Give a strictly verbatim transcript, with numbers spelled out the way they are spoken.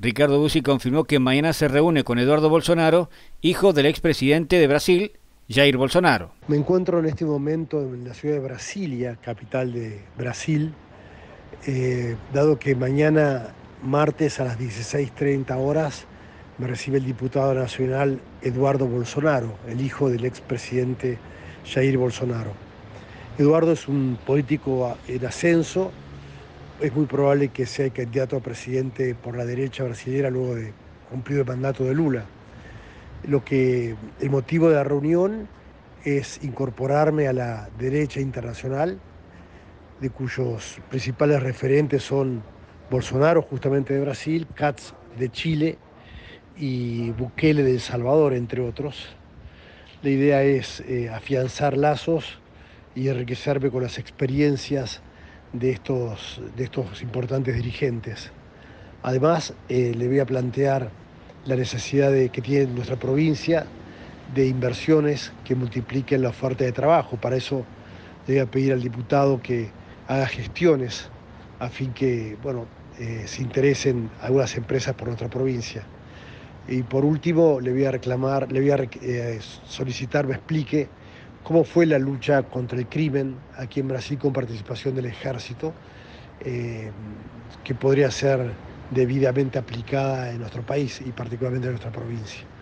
Ricardo Bussi confirmó que mañana se reúne con Eduardo Bolsonaro, hijo del expresidente de Brasil, Jair Bolsonaro. Me encuentro en este momento en la ciudad de Brasilia, capital de Brasil, eh, dado que mañana, martes a las dieciséis treinta horas, me recibe el diputado nacional Eduardo Bolsonaro, el hijo del expresidente Jair Bolsonaro. Eduardo es un político en ascenso, es muy probable que sea el candidato a presidente por la derecha brasileña luego de cumplido el mandato de Lula. Lo que, el motivo de la reunión es incorporarme a la derecha internacional, de cuyos principales referentes son Bolsonaro, justamente de Brasil, Katz de Chile y Bukele de El Salvador, entre otros. La idea es eh, afianzar lazos y enriquecerme con las experiencias de estos, de estos importantes dirigentes. Además, eh, le voy a plantear la necesidad de, que tiene nuestra provincia de inversiones que multipliquen la oferta de trabajo. Para eso le voy a pedir al diputado que haga gestiones a fin que, bueno, eh, se interesen algunas empresas por nuestra provincia. Y por último, le voy a reclamar, le voy a eh, solicitar, me explique cómo fue la lucha contra el crimen aquí en Brasil con participación del ejército, eh, que podría ser debidamente aplicada en nuestro país y particularmente en nuestra provincia.